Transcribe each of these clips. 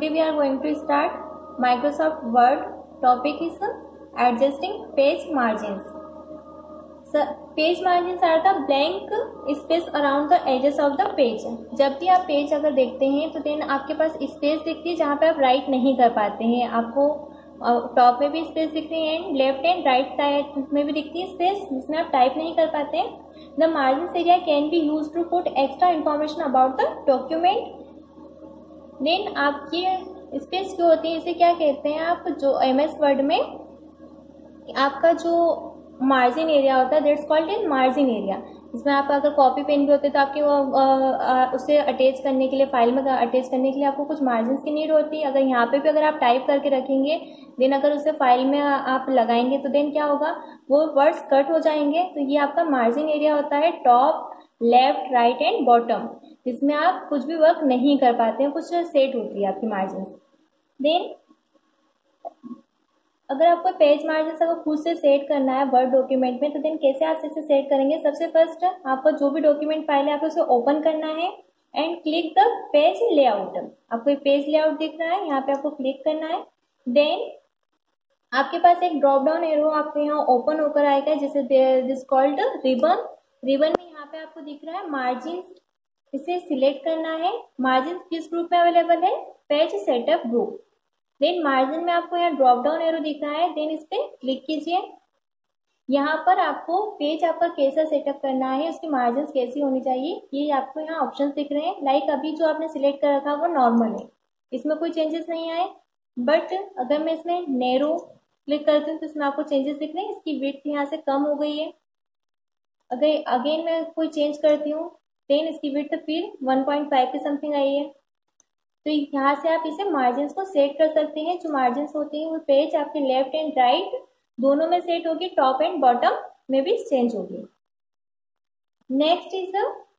Today we are going to start Microsoft Word. Topic is adjusting page margins. So, page margins are the blank space around the edges of the page. जब भी आप page अगर देखते हैं तो then आपके पास space दिखती है जहाँ पे आप राइट नहीं कर पाते हैं. आपको टॉप में भी स्पेस दिख रही है, लेफ्ट एंड राइट साइड में भी दिखती है स्पेस जिसमें आप टाइप नहीं कर पाते हैं. The margin area can be use to put extra information about the document. Then आपकी स्पेस जो होती है इसे क्या कहते हैं आप, जो MS वर्ड में आपका जो मार्जिन एरिया होता है that's called in margin area. इसमें आप अगर कॉपी पेन भी होते हैं तो आपके उसे अटैच करने के लिए, फाइल में अटैच करने के लिए आपको कुछ मार्जिन की नीड होती है. अगर यहाँ पे भी अगर आप टाइप करके रखेंगे देन अगर उसे फाइल में आप लगाएंगे तो देन क्या होगा, वो वर्ड्स कट हो जाएंगे. तो ये आपका मार्जिन एरिया होता है top, left, right and bottom, जिसमें आप कुछ भी वर्क नहीं कर पाते हैं, कुछ सेट होती है आपकी मार्जिन. देन अगर आपको पेज मार्जिन अगर खुद से सेट करना है वर्ड डॉक्यूमेंट में तो देन कैसे आप इसे सेट करेंगे. सबसे फर्स्ट आपको जो भी डॉक्यूमेंट फाइल है आपको उसे ओपन करना है and click the page layout. आपको पेज लेआउट दिख रहा है, यहाँ पे आपको क्लिक करना है. देन आपके पास एक ड्रॉप डाउन एरो आपको यहाँ ओपन होकर आएगा जिसे दिस कॉल्ड रिबन. रिबन में यहाँ पे आपको दिख रहा है मार्जिन, इसे सिलेक्ट करना है. मार्जिन किस ग्रुप में अवेलेबल है, page setup group. Then margin में आपको यहाँ ड्रॉप डाउन एरो दिख रहा है, देन इस पे क्लिक कीजिए. यहाँ पर आपको पेज आपका कैसा सेटअप करना है, उसकी मार्जिन कैसी होनी चाहिए, ये आपको यहाँ ऑप्शंस दिख रहे हैं. लाइक अभी जो आपने सिलेक्ट कर रखा वो नॉर्मल है, इसमें कोई चेंजेस नहीं आए. बट अगर मैं इसमें नैरो क्लिक करती हूँ तो इसमें आपको चेंजेस दिख रहे हैं. इसकी विड्थ यहाँ से कम हो गई है. अगर अगेन मैं कोई चेंज करती हूँ देन इसकी विड्थ फिर 1.5 की समथिंग आई है. तो यहाँ से आप इसे मार्जिन को सेट कर सकते हैं. जो मार्जिन होती है वो पेज आपके लेफ्ट एंड राइट दोनों में सेट होगी, टॉप एंड बॉटम में भी चेंज होगी. Next is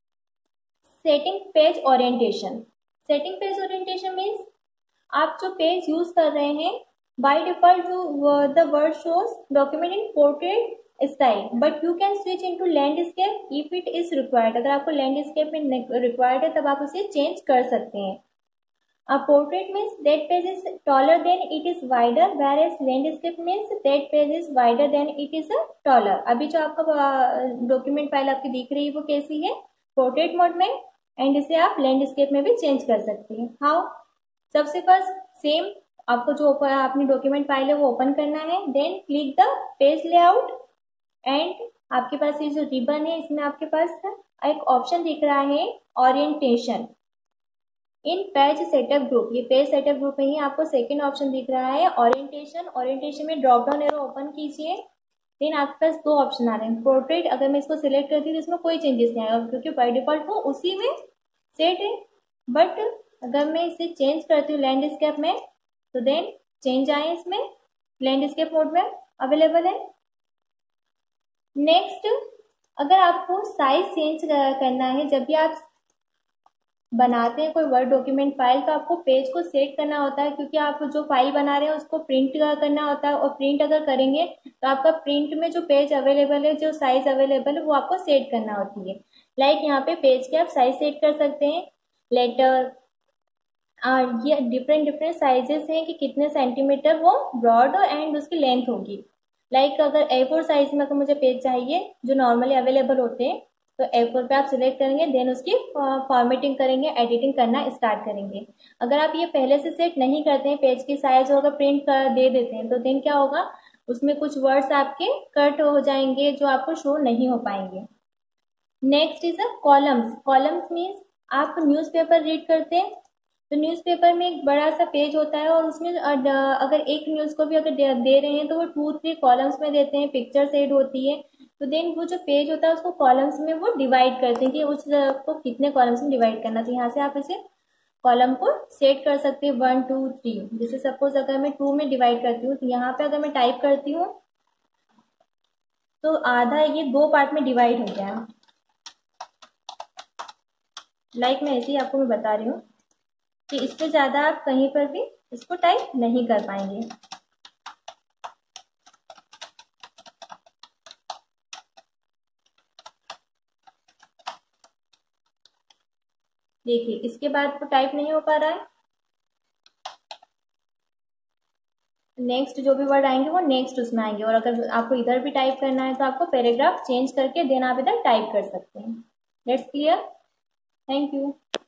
setting page orientation. Setting page orientation means आप जो पेज यूज कर रहे हैं by default the word shows document in portrait style but you can switch into landscape if it is required. अगर आपको landscape में required है तब आप उसे चेंज कर सकते हैं. A portrait means that page is taller than it is wider, whereas landscape means that page is wider than it is taller. अभी जो आपका डॉक्यूमेंट फाइल आपकी दिख रही है वो कैसी है, पोर्ट्रेट मोड में, एंड इसे आप लैंडस्केप में भी चेंज कर सकते हैं. हाउ, सबसे फर्स्ट सेम आपको जो अपनी डॉक्यूमेंट फाइल है वो ओपन करना है. Then click the page layout and आपके पास ये जो रिबन है इसमें आपके पास एक ऑप्शन दिख रहा है orientation in page setup group. ये पेज सेटअप ग्रुप में ही आपको सेकंड ऑप्शन दिख रहा है ओरिएंटेशन. ओरिएंटेशन में ड्रॉप डाउन एरो ओपन कीजिए. देन आपके पास दो ऑप्शन आ रहे हैं. पोर्ट्रेट अगर मैं इसको सिलेक्ट करती हूँ तो इसमें कोई चेंजेस नहीं आएगा क्योंकि बाय डिफॉल्ट वो उसी में सेट है. बट अगर मैं इसे चेंज करती हूँ लैंडस्केप में तो देन चेंज आए, इसमें लैंडस्केप मोड में अवेलेबल है. नेक्स्ट, अगर आपको साइज चेंज करना है, जब भी आप बनाते हैं कोई वर्ड डॉक्यूमेंट फाइल तो आपको पेज को सेट करना होता है क्योंकि आप जो फाइल बना रहे हैं उसको प्रिंट करना होता है. और प्रिंट अगर करेंगे तो आपका प्रिंट में जो पेज अवेलेबल है, जो साइज अवेलेबल है वो आपको सेट करना होती है. लाइक यहाँ पे पेज के आप साइज सेट कर सकते हैं, लेटर, ये डिफरेंट साइजेस हैं कि कितने सेंटीमीटर वो ब्रॉड एंड उसकी लेंथ होगी. लाइक अगर A4 साइज में अगर मुझे पेज चाहिए जो नॉर्मली अवेलेबल होते हैं तो A4 पे आप सिलेक्ट करेंगे, देन उसकी फॉर्मेटिंग करेंगे, एडिटिंग करना स्टार्ट करेंगे. अगर आप ये पहले से सेट नहीं करते हैं पेज की साइज और अगर प्रिंट कर दे देते हैं तो देन क्या होगा, उसमें कुछ वर्ड्स आपके कट हो जाएंगे जो आपको शो नहीं हो पाएंगे. Next is columns. Columns means आप न्यूज़पेपर रीड करते हैं तो न्यूज़पेपर में एक बड़ा सा पेज होता है और उसमें अगर एक न्यूज़ को भी अगर दे रहे हैं तो वो 2-3 कॉलम्स में देते हैं, पिक्चर्स ऐड होती है. तो देन वो जो पेज होता है उसको कॉलम्स में वो डिवाइड करते हैं कि उसको कितने कॉलम्स में डिवाइड करना. तो यहाँ से आप इसे कॉलम को सेट कर सकते हैं 1, 2, 3. जैसे सपोज अगर मैं 2 में डिवाइड करती हूँ तो यहाँ पे अगर मैं टाइप करती हूँ तो आधा ये 2 पार्ट में डिवाइड हो गया. लाइक मैं ऐसे ही आपको मैं बता रही हूँ कि इससे ज़्यादा आप कहीं पर भी इसको टाइप नहीं कर पाएंगे. देखिए इसके बाद तो टाइप नहीं हो पा रहा है. नेक्स्ट जो भी वर्ड आएंगे वो नेक्स्ट उसमें आएंगे, और अगर आपको इधर भी टाइप करना है तो आपको पैराग्राफ चेंज करके देन आप इधर टाइप कर सकते हैं। Let's clear. Thank you.